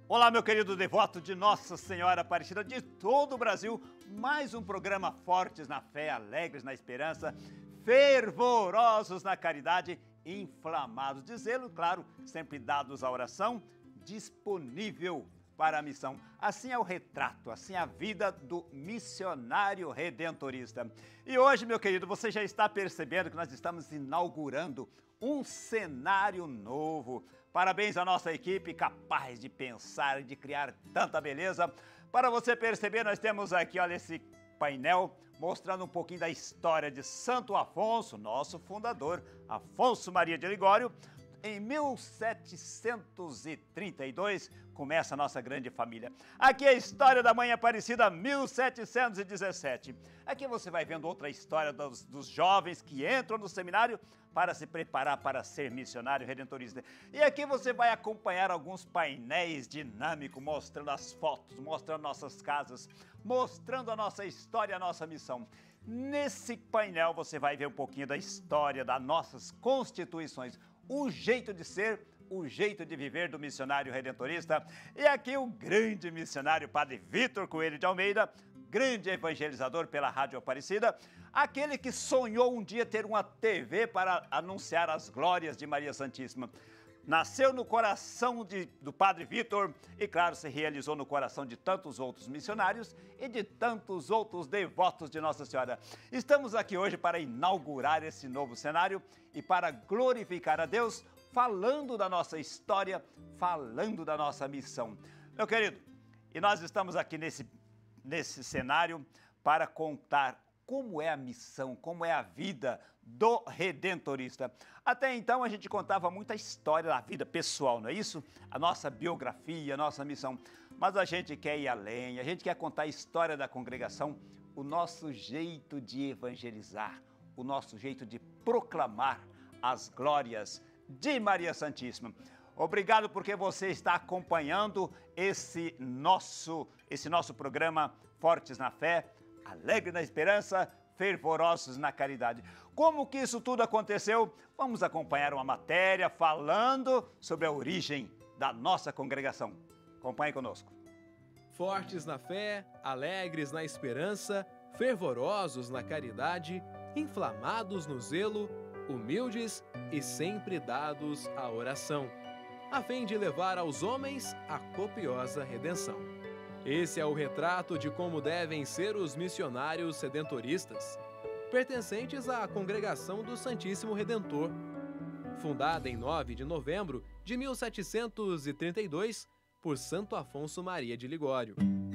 Olá, meu querido devoto de Nossa Senhora Aparecida de todo o Brasil. Mais um programa Fortes na Fé, Alegres na Esperança, Fervorosos na Caridade, Inflamados de Zelo, claro, sempre dados à oração, disponível para a missão. Assim é o retrato, assim é a vida do missionário redentorista. E hoje, meu querido, você já está percebendo que nós estamos inaugurando um cenário novo. Parabéns à nossa equipe capaz de pensar e de criar tanta beleza. Para você perceber, nós temos aqui, olha, esse painel mostrando um pouquinho da história de Santo Afonso, nosso fundador, Afonso Maria de Ligório. Em 1732 começa a nossa grande família. Aqui é a história da Mãe Aparecida, 1717. Aqui você vai vendo outra história dos jovens que entram no seminário para se preparar para ser missionário redentorista. E aqui você vai acompanhar alguns painéis dinâmicos, mostrando as fotos, mostrando nossas casas, mostrando a nossa história, a nossa missão. Nesse painel você vai ver um pouquinho da história das nossas constituições, o jeito de ser, o jeito de viver do missionário redentorista. E aqui o grande missionário Padre Vitor Coelho de Almeida, grande evangelizador pela Rádio Aparecida, aquele que sonhou um dia ter uma TV para anunciar as glórias de Maria Santíssima. Nasceu no coração do Padre Vitor e, claro, se realizou no coração de tantos outros missionários e de tantos outros devotos de Nossa Senhora. Estamos aqui hoje para inaugurar esse novo cenário e para glorificar a Deus, falando da nossa história, falando da nossa missão. Meu querido, e nós estamos aqui nesse cenário para contar como é a missão, como é a vida do redentorista. Até então a gente contava muita história da vida pessoal, não é isso? A nossa biografia, a nossa missão. Mas a gente quer ir além, a gente quer contar a história da congregação, o nosso jeito de evangelizar, o nosso jeito de proclamar as glórias de Maria Santíssima. Obrigado porque você está acompanhando esse nosso programa Fortes na Fé, Alegre na Esperança, Fervorosos na Caridade. Como que isso tudo aconteceu? Vamos acompanhar uma matéria falando sobre a origem da nossa congregação. Acompanhe conosco. Fortes na fé, alegres na esperança, fervorosos na caridade, inflamados no zelo, humildes e sempre dados à oração, a fim de levar aos homens a copiosa redenção. Esse é o retrato de como devem ser os missionários redentoristas, pertencentes à Congregação do Santíssimo Redentor, fundada em 9 de novembro de 1732 por Santo Afonso Maria de Ligório.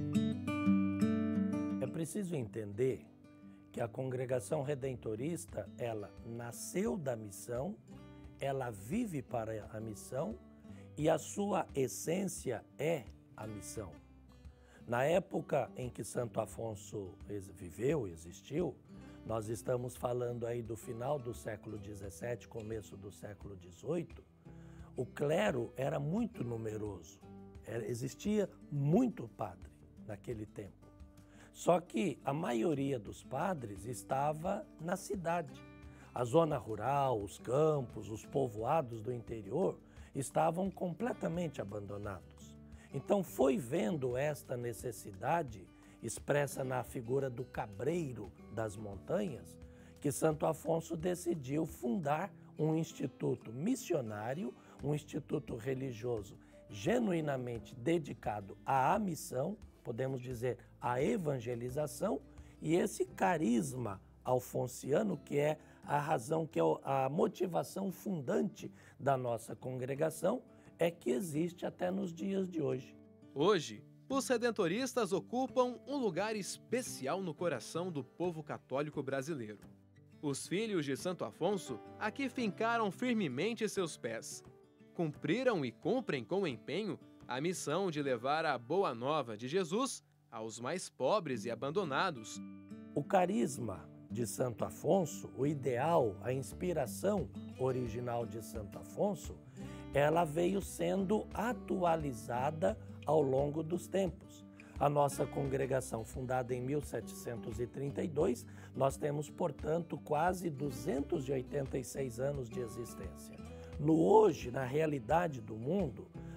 É preciso entender que a Congregação Redentorista, ela nasceu da missão, ela vive para a missão e a sua essência é a missão. Na época em que Santo Afonso viveu, existiu, nós estamos falando aí do final do século XVII, começo do século XVIII, o clero era muito numeroso, existia muito padre naquele tempo. Só que a maioria dos padres estava na cidade. A zona rural, os campos, os povoados do interior estavam completamente abandonados. Então foi vendo esta necessidade, expressa na figura do cabreiro das montanhas, que Santo Afonso decidiu fundar um instituto missionário, um instituto religioso genuinamente dedicado à missão, podemos dizer, à evangelização, e esse carisma alfonsiano, que é a razão, que é a motivação fundante da nossa congregação, é que existe até nos dias de hoje. Hoje, os redentoristas ocupam um lugar especial no coração do povo católico brasileiro. Os filhos de Santo Afonso aqui fincaram firmemente seus pés. Cumpriram e cumprem com empenho a missão de levar a boa nova de Jesus aos mais pobres e abandonados. O carisma de Santo Afonso, o ideal, a inspiração original de Santo Afonso, ela veio sendo atualizada ao longo dos tempos. A nossa congregação, fundada em 1732, nós temos, portanto, quase 286 anos de existência. No hoje, na realidade do mundo,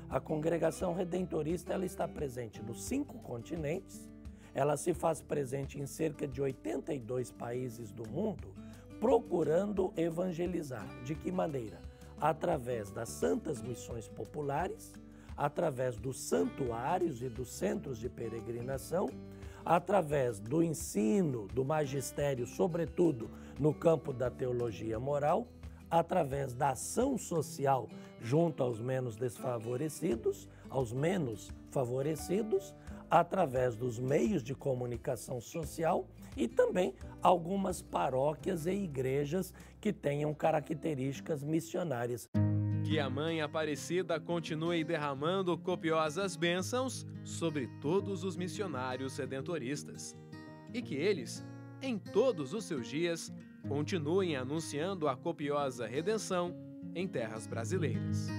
A congregação redentorista ela está presente nos 5 continentes, ela se faz presente em cerca de 82 países do mundo, procurando evangelizar. De que maneira? Através das santas missões populares, através dos santuários e dos centros de peregrinação, através do ensino, do magistério, sobretudo no campo da teologia moral, através da ação social junto aos menos desfavorecidos, aos menos favorecidos, através dos meios de comunicação social e também algumas paróquias e igrejas que tenham características missionárias. Que a Mãe Aparecida continue derramando copiosas bênçãos sobre todos os missionários redentoristas e que eles, em todos os seus dias, continuem anunciando a copiosa redenção em terras brasileiras.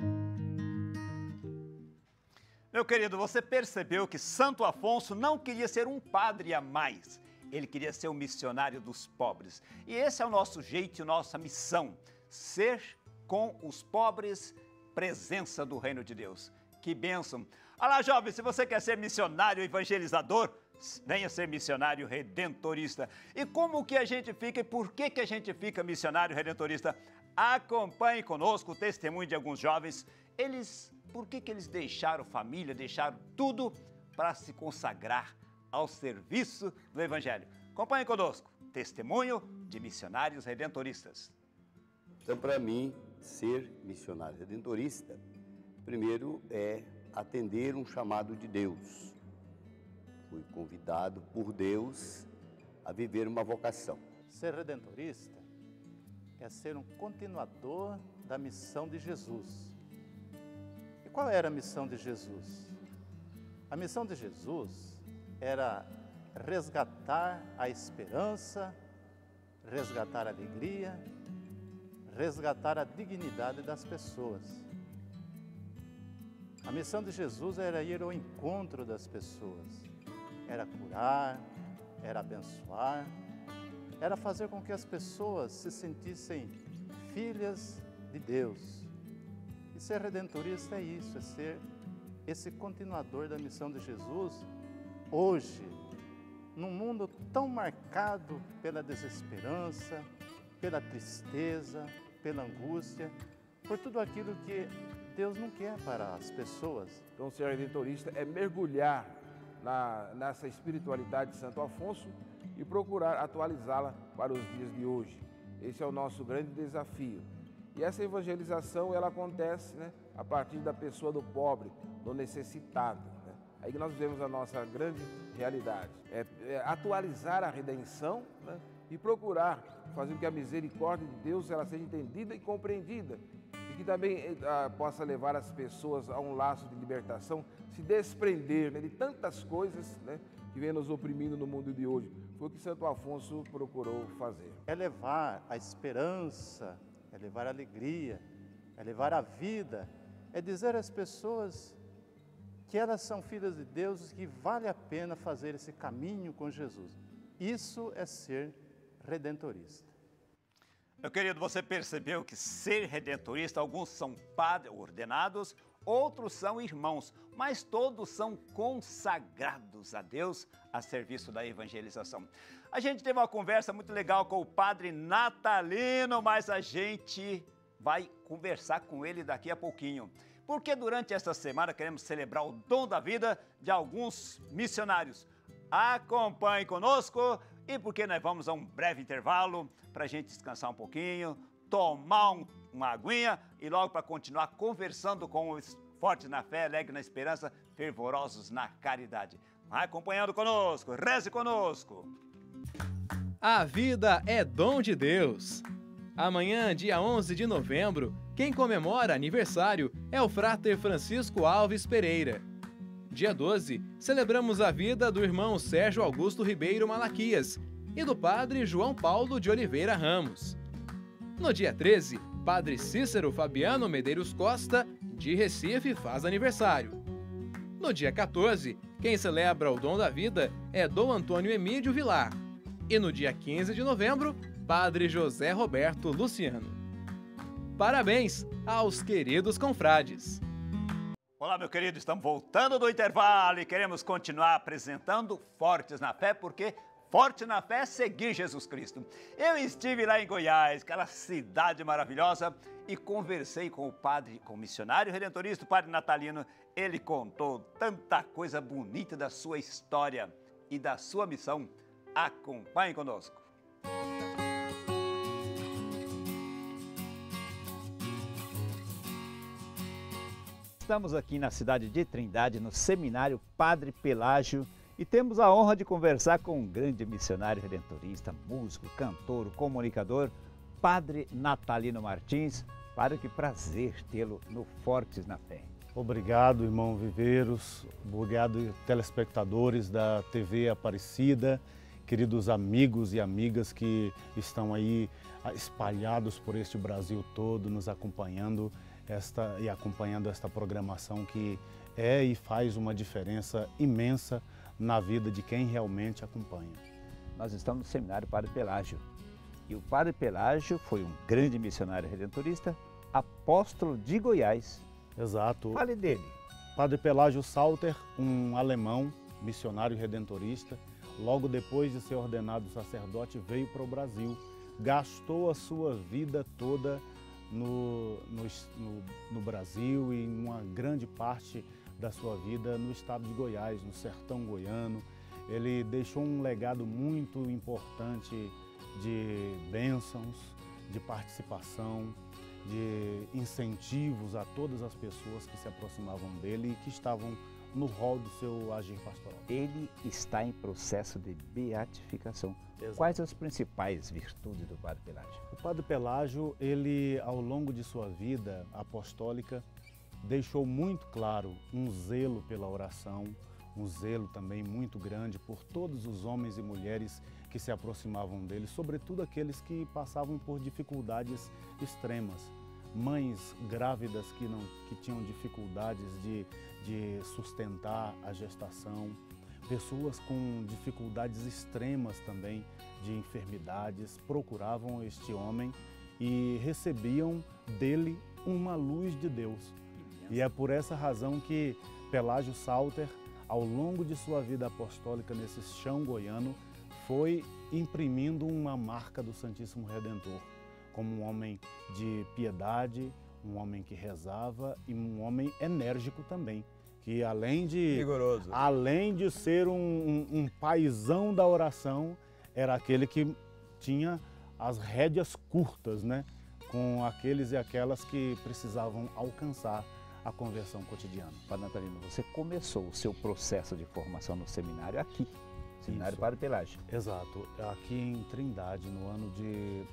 Meu querido, você percebeu que Santo Afonso não queria ser um padre a mais. Ele queria ser um missionário dos pobres. E esse é o nosso jeito, nossa missão, ser com os pobres, presença do reino de Deus. Que bênção! Olá, jovem, se você quer ser missionário evangelizador, venha ser missionário redentorista. E como que a gente fica e por que a gente fica missionário redentorista? Acompanhe conosco o testemunho de alguns jovens. Por que eles deixaram família, deixaram tudo para se consagrar ao serviço do Evangelho? Acompanhe conosco, testemunho de missionários redentoristas. Então, para mim, ser missionário redentorista, primeiro é atender um chamado de Deus. Fui convidado por Deus a viver uma vocação. Ser redentorista é ser um continuador da missão de Jesus. E qual era a missão de Jesus? A missão de Jesus era resgatar a esperança, resgatar a alegria, resgatar a dignidade das pessoas. A missão de Jesus era ir ao encontro das pessoas, era curar, era abençoar, era fazer com que as pessoas se sentissem filhas de Deus. E ser redentorista é isso, é ser esse continuador da missão de Jesus hoje, num mundo tão marcado pela desesperança, pela tristeza, pela angústia, por tudo aquilo que Deus não quer para as pessoas. Então, ser redentorista é mergulhar nessa espiritualidade de Santo Afonso e procurar atualizá-la para os dias de hoje. Esse é o nosso grande desafio. E essa evangelização, ela acontece, a partir da pessoa do pobre, do necessitado. Aí que nós vemos a nossa grande realidade. É atualizar a redenção, e procurar fazer com que a misericórdia de Deus ela seja entendida e compreendida. E que também possa levar as pessoas a um laço de libertação, se desprender de tantas coisas que vem nos oprimindo no mundo de hoje. Foi o que Santo Afonso procurou fazer. É levar a esperança, é levar a alegria, é levar a vida, é dizer às pessoas que elas são filhas de Deus e que vale a pena fazer esse caminho com Jesus. Isso é ser redentorista. Meu querido, você percebeu que ser redentorista, alguns são padres ordenados, outros são irmãos, mas todos são consagrados a Deus a serviço da evangelização. A gente teve uma conversa muito legal com o padre Natalino, mas a gente vai conversar com ele daqui a pouquinho. Porque durante esta semana queremos celebrar o dom da vida de alguns missionários. Acompanhe conosco e porque nós vamos a um breve intervalo para a gente descansar um pouquinho, tomar uma aguinha e logo para continuar conversando com os fortes na fé, alegres na esperança, fervorosos na caridade. Vai acompanhando conosco, reze conosco. A vida é dom de Deus. Amanhã, dia 11 de novembro, quem comemora aniversário é o Frater Francisco Alves Pereira. Dia 12, celebramos a vida do irmão Sérgio Augusto Ribeiro Malaquias e do padre João Paulo de Oliveira Ramos. No dia 13, padre Cícero Fabiano Medeiros Costa, de Recife, faz aniversário. No dia 14, quem celebra o dom da vida é Dom Antônio Emídio Vilar. E no dia 15 de novembro, padre José Roberto Luciano. Parabéns aos queridos confrades! Olá, meu querido, estamos voltando do intervalo e queremos continuar apresentando Fortes na Fé, porque Forte na Fé é seguir Jesus Cristo. Eu estive lá em Goiás, aquela cidade maravilhosa, e conversei com o padre, com o missionário redentorista, o padre Natalino. Ele contou tanta coisa bonita da sua história e da sua missão. Acompanhe conosco. Estamos aqui na cidade de Trindade, no seminário Padre Pelágio, e temos a honra de conversar com um grande missionário redentorista, músico, cantor, comunicador, Padre Natalino Martins. Padre, que prazer tê-lo no Fortes na Fé. Obrigado, irmão Viveiros, obrigado, telespectadores da TV Aparecida, queridos amigos e amigas que estão aí espalhados por este Brasil todo, nos acompanhando acompanhando esta programação que é e faz uma diferença imensa na vida de quem realmente acompanha. Nós estamos no seminário Padre Pelágio. E o Padre Pelágio foi um grande missionário redentorista, apóstolo de Goiás. Exato. Fale dele. Padre Pelágio Salter, um alemão, missionário redentorista, logo depois de ser ordenado sacerdote, veio para o Brasil. Gastou a sua vida toda no Brasil e uma grande parte da sua vida no estado de Goiás, no sertão goiano. Ele deixou um legado muito importante de bênçãos, de participação, de incentivos a todas as pessoas que se aproximavam dele e que estavam no rol do seu agir pastoral. Ele está em processo de beatificação. Exato. Quais as principais virtudes do Padre Pelágio? O Padre Pelágio, ele, ao longo de sua vida apostólica, deixou muito claro um zelo pela oração, um zelo também muito grande por todos os homens e mulheres que se aproximavam dele, sobretudo aqueles que passavam por dificuldades extremas. Mães grávidas que tinham dificuldades de sustentar a gestação, pessoas com dificuldades extremas também de enfermidades, procuravam este homem e recebiam dele uma luz de Deus. E é por essa razão que Pelágio Salter, ao longo de sua vida apostólica nesse chão goiano, foi imprimindo uma marca do Santíssimo Redentor, como um homem de piedade, um homem que rezava e um homem enérgico também, que além de ser um paizão da oração, era aquele que tinha as rédeas curtas, né, com aqueles e aquelas que precisavam alcançar a conversão cotidiana. Padre Natalino, você começou o seu processo de formação no seminário aqui, Seminário Padre Pelágio. Exato, aqui em Trindade, no ano de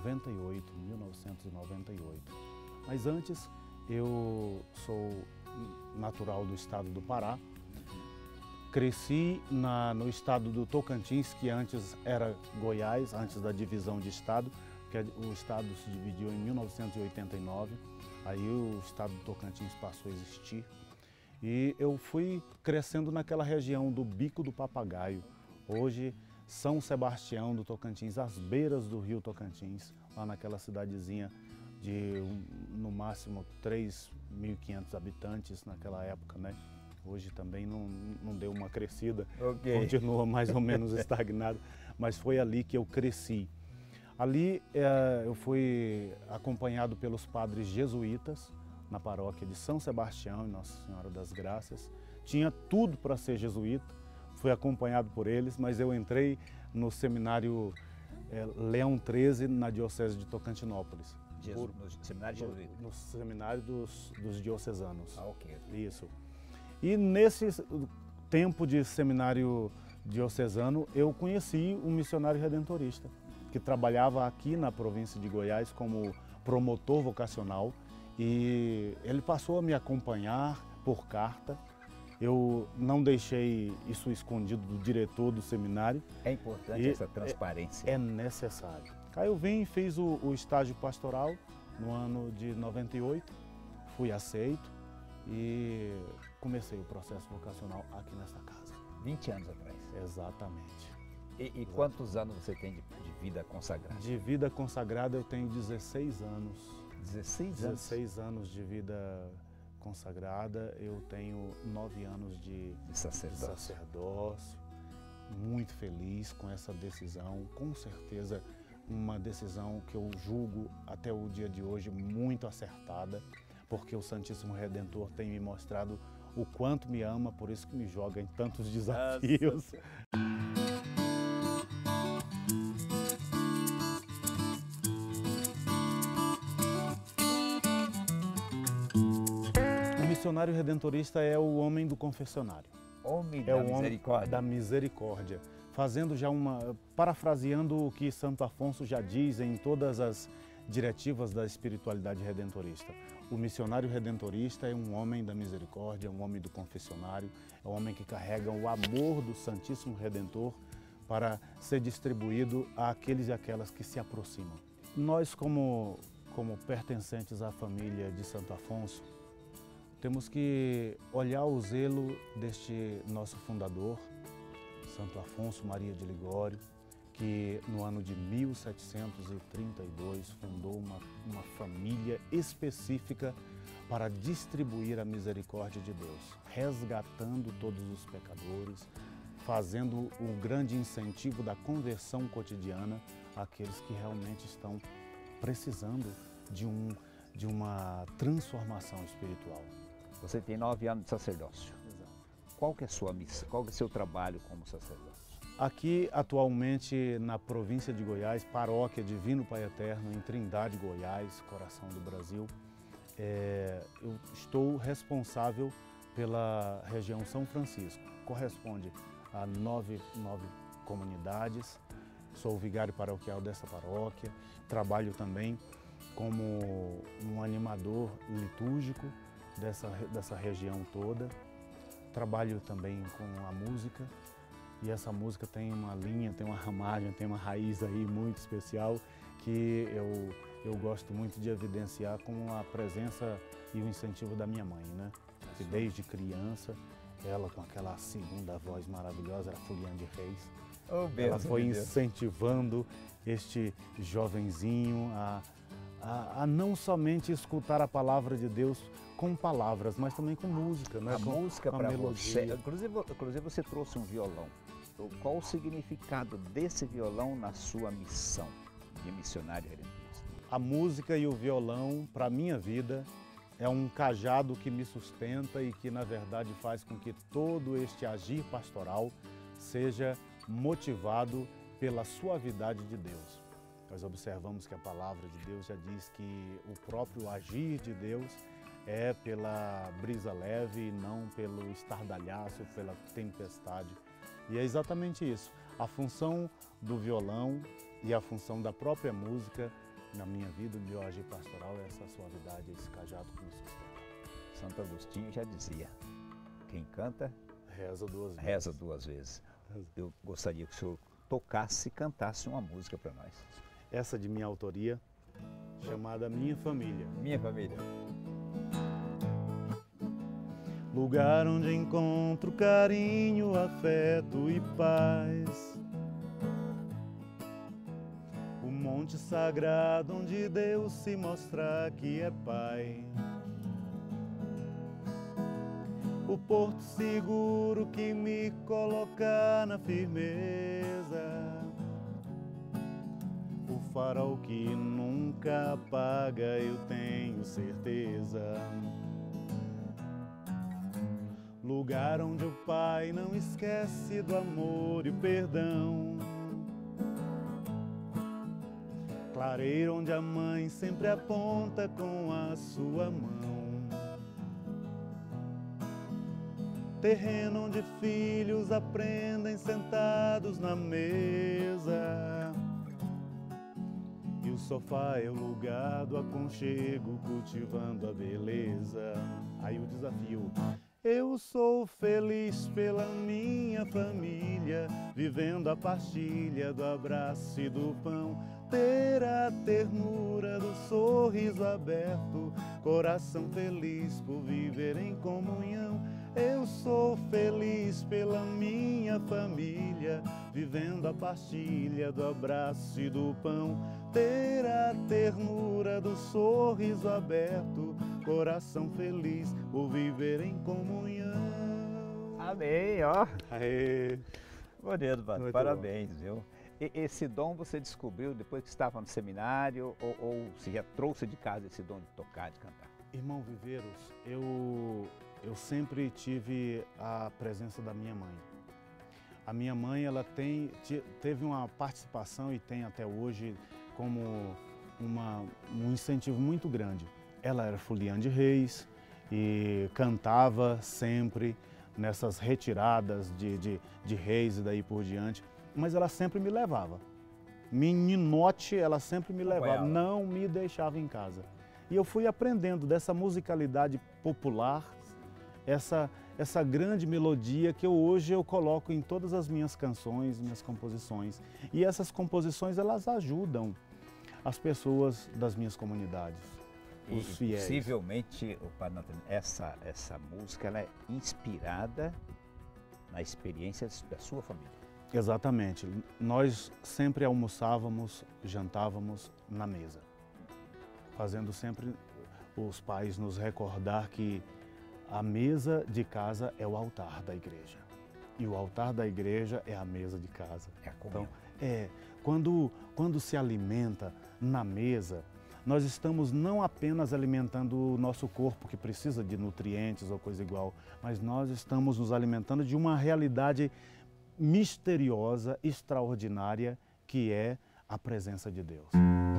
1998. Mas antes, eu sou natural do estado do Pará, cresci no estado do Tocantins, que antes era Goiás, antes da divisão de estado, porque o estado se dividiu em 1989, aí o estado do Tocantins passou a existir. E eu fui crescendo naquela região do Bico do Papagaio, hoje São Sebastião do Tocantins, às beiras do rio Tocantins, lá naquela cidadezinha de no máximo 3.500 habitantes naquela época, né? Hoje também não deu uma crescida, continua mais ou menos estagnado, mas foi ali que eu cresci. Ali eu fui acompanhado pelos padres jesuítas na paróquia de São Sebastião e Nossa Senhora das Graças. Tinha tudo para ser jesuíta, fui acompanhado por eles, mas eu entrei no seminário Leão XIII na diocese de Tocantinópolis. No seminário jesuíta? No seminário dos diocesanos. Ah, ok. Isso. E nesse tempo de seminário diocesano, eu conheci um missionário redentorista que trabalhava aqui na província de Goiás como promotor vocacional, e ele passou a me acompanhar por carta. Eu não deixei isso escondido do diretor do seminário. É importante essa transparência. É necessário. Aí eu vim e fiz o estágio pastoral no ano de 98, fui aceito e comecei o processo vocacional aqui nesta casa. 20 anos atrás. Exatamente. E quantos anos você tem de vida consagrada? De vida consagrada eu tenho 16 anos. 16 anos? 16 anos de vida consagrada, eu tenho 9 anos de sacerdócio. Muito feliz com essa decisão, com certeza uma decisão que eu julgo até o dia de hoje muito acertada, porque o Santíssimo Redentor tem me mostrado o quanto me ama, por isso que me joga em tantos desafios. O missionário redentorista é o homem do confessionário. Homem É da o homem misericórdia. da misericórdia. Fazendo já parafraseando o que Santo Afonso já diz em todas as diretivas da espiritualidade redentorista. O missionário redentorista é um homem da misericórdia, é um homem do confessionário, é um homem que carrega o amor do Santíssimo Redentor para ser distribuído àqueles e aquelas que se aproximam. Nós, como pertencentes à família de Santo Afonso, temos que olhar o zelo deste nosso fundador, Santo Afonso Maria de Ligório, que no ano de 1732 fundou uma família específica para distribuir a misericórdia de Deus, resgatando todos os pecadores, fazendo o grande incentivo da conversão cotidiana àqueles que realmente estão precisando de uma transformação espiritual. Você tem 9 anos de sacerdócio. Exato. Qual que é a sua missão? Qual que é o seu trabalho como sacerdote? Aqui, atualmente, na província de Goiás, paróquia Divino Pai Eterno, em Trindade, Goiás, coração do Brasil, eu estou responsável pela região São Francisco. Corresponde a 9 comunidades. Sou o vigário paroquial dessa paróquia. Trabalho também como um animador litúrgico dessa região toda. Trabalho também com a música. E essa música tem uma linha, tem uma ramagem, tem uma raiz aí muito especial que eu gosto muito de evidenciar com a presença e o incentivo da minha mãe, né? Que desde criança, ela com aquela segunda voz maravilhosa, era Fuliane de Reis, ela foi incentivando este jovenzinho a não somente escutar a palavra de Deus com palavras, mas também com música, né? A música para você. melodia. Inclusive você trouxe um violão. Então, qual o significado desse violão na sua missão de missionário redentorista? A música e o violão, para a minha vida, é um cajado que me sustenta e que, na verdade, faz com que todo este agir pastoral seja motivado pela suavidade de Deus. Nós observamos que a palavra de Deus já diz que o próprio agir de Deus é pela brisa leve e não pelo estardalhaço, pela tempestade. E é exatamente isso. A função do violão e a função da própria música na minha vida, no meu agir pastoral, é essa suavidade, esse cajado que me sustenta. Santo Agostinho já dizia, quem canta, reza 2 vezes. Eu gostaria que o senhor tocasse e cantasse uma música para nós. Essa de minha autoria, chamada Minha Família. Minha família. Lugar onde encontro carinho, afeto e paz. O monte sagrado onde Deus se mostra que é Pai. O porto seguro que me coloca na firmeza. O farol que nunca apaga, eu tenho certeza. Lugar onde o Pai não esquece do amor e o perdão. Clareiro onde a mãe sempre aponta com a sua mão. Terreno onde filhos aprendem sentados na mesa. E o sofá é o lugar do aconchego, cultivando a beleza. Aí o desafio. Eu sou feliz pela minha família, vivendo a partilha do abraço e do pão. Ter a ternura do sorriso aberto, coração feliz por viver em comunhão. Eu sou feliz pela minha família, vivendo a partilha do abraço e do pão. Ter a ternura do sorriso aberto, coração feliz por viver em comunhão. Amém, ó. Aê. Bonito, padre. Muito Parabéns, viu? E esse dom você descobriu depois que estava no seminário ou você já trouxe de casa esse dom de tocar, de cantar? Irmão Viveiros, eu sempre tive a presença da minha mãe. A minha mãe, ela teve uma participação e tem até hoje como um incentivo muito grande. Ela era foliã de reis e cantava sempre nessas retiradas de reis e daí por diante, mas ela sempre me levava. Meninote, ela sempre me levava, não me deixava em casa. E eu fui aprendendo dessa musicalidade popular, essa grande melodia que hoje eu coloco em todas as minhas canções, minhas composições. E essas composições, elas ajudam as pessoas das minhas comunidades, os fiéis. Possivelmente, Padre Natalino, essa música ela é inspirada na experiência da sua família. Exatamente. Nós sempre almoçávamos, jantávamos na mesa, fazendo sempre os pais nos recordar que a mesa de casa é o altar da igreja. E o altar da igreja é a mesa de casa. É a comunhão. Então, quando se alimenta na mesa, nós estamos não apenas alimentando o nosso corpo, que precisa de nutrientes ou coisa igual, mas nós estamos nos alimentando de uma realidade misteriosa, extraordinária, que é a presença de Deus.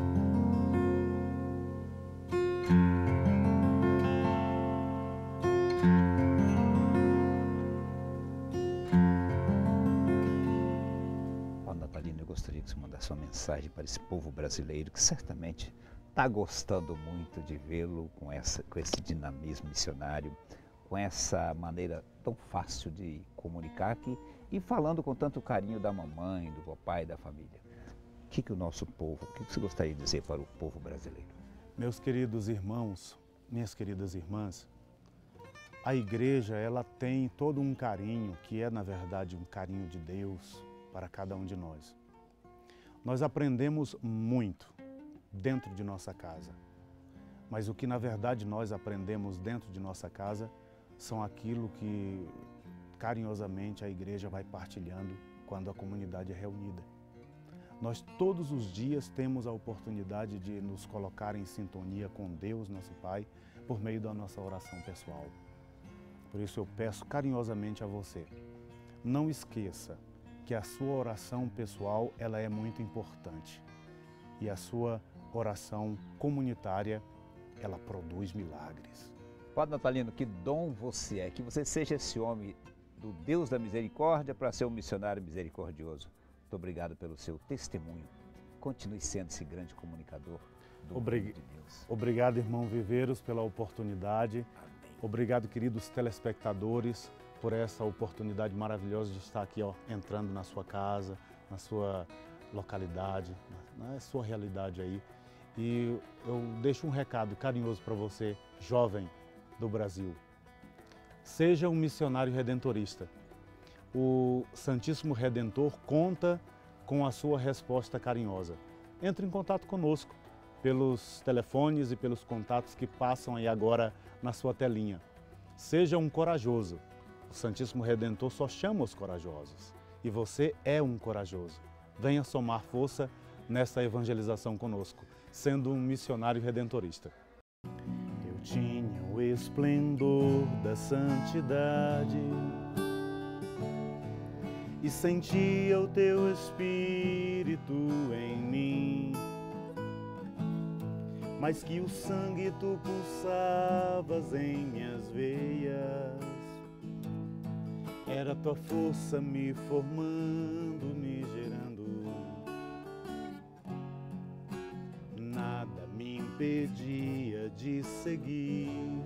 Padre Natalino, eu gostaria que você mandasse uma mensagem para esse povo brasileiro que certamente está gostando muito de vê-lo com esse dinamismo missionário, com essa maneira tão fácil de comunicar e falando com tanto carinho da mamãe, do papai, da família. O que o nosso povo, o que você gostaria de dizer para o povo brasileiro? Meus queridos irmãos, minhas queridas irmãs, a igreja, ela tem todo um carinho, que é na verdade um carinho de Deus para cada um de nós. Nós aprendemos muito dentro de nossa casa, mas o que na verdade nós aprendemos dentro de nossa casa são aquilo que carinhosamente a igreja vai partilhando quando a comunidade é reunida. Nós todos os dias temos a oportunidade de nos colocar em sintonia com Deus, nosso Pai, por meio da nossa oração pessoal. Por isso eu peço carinhosamente a você, não esqueça que a sua oração pessoal ela é muito importante e a sua oração comunitária ela produz milagres. Padre Natalino, que dom você é, que você seja esse homem do Deus da misericórdia para ser um missionário misericordioso. Muito obrigado pelo seu testemunho. Continue sendo esse grande comunicador do reino de Deus. Obrigado, irmão Viveiros, pela oportunidade. Amém. Obrigado, queridos telespectadores, por essa oportunidade maravilhosa de estar aqui, entrando na sua casa, na sua localidade, na sua realidade aí. E eu deixo um recado carinhoso para você, jovem do Brasil. Seja um missionário redentorista. O Santíssimo Redentor conta com a sua resposta carinhosa. Entre em contato conosco pelos telefones e pelos contatos que passam aí agora na sua telinha. Seja um corajoso. O Santíssimo Redentor só chama os corajosos. E você é um corajoso. Venha somar força nessa evangelização conosco, sendo um missionário redentorista. Eu tinha o esplendor da santidade e sentia o teu Espírito em mim, mas que o sangue tu pulsavas em minhas veias, era tua força me formando, me gerando. Nada me impedia de seguir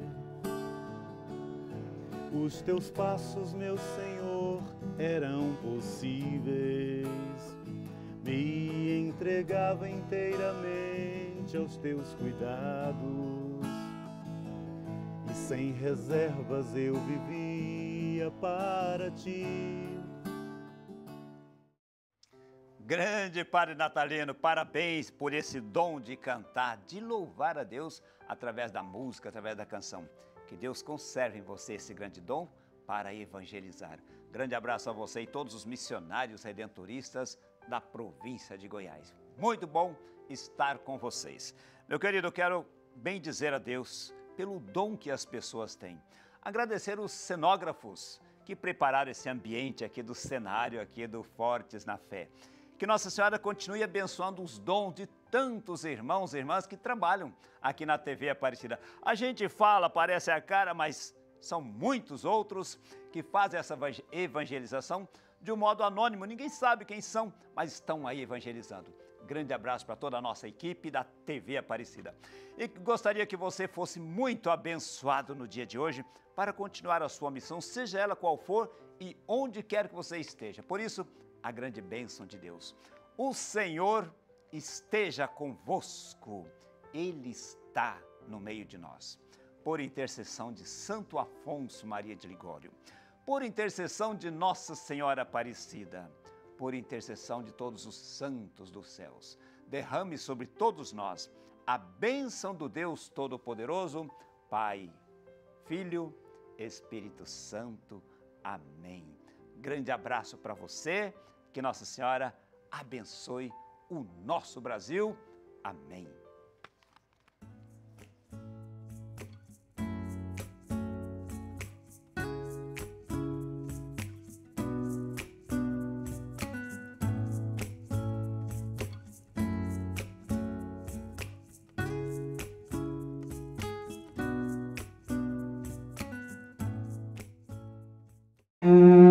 os teus passos, meu Senhor, eram possíveis. Me entregava inteiramente aos teus cuidados e sem reservas eu vivia para ti. Grande Padre Natalino, parabéns por esse dom de cantar, de louvar a Deus através da música, através da canção. Que Deus conserve em você esse grande dom para evangelizar. Grande abraço a você e todos os missionários redentoristas da província de Goiás. Muito bom estar com vocês. Meu querido, eu quero bem dizer a Deus pelo dom que as pessoas têm. Agradecer os cenógrafos que prepararam esse ambiente aqui do cenário, aqui do Fortes na Fé. Que Nossa Senhora continue abençoando os dons de tantos irmãos e irmãs que trabalham aqui na TV Aparecida. A gente fala, parece a cara, mas são muitos outros que fazem essa evangelização de um modo anônimo. Ninguém sabe quem são, mas estão aí evangelizando. Grande abraço para toda a nossa equipe da TV Aparecida. E gostaria que você fosse muito abençoado no dia de hoje para continuar a sua missão, seja ela qual for e onde quer que você esteja. Por isso, a grande bênção de Deus. O Senhor esteja convosco. Ele está no meio de nós. Por intercessão de Santo Afonso Maria de Ligório, por intercessão de Nossa Senhora Aparecida, por intercessão de todos os santos dos céus, derrame sobre todos nós a bênção do Deus Todo-Poderoso, Pai, Filho, Espírito Santo. Amém. Grande abraço para você, que Nossa Senhora abençoe o nosso Brasil. Amém. Música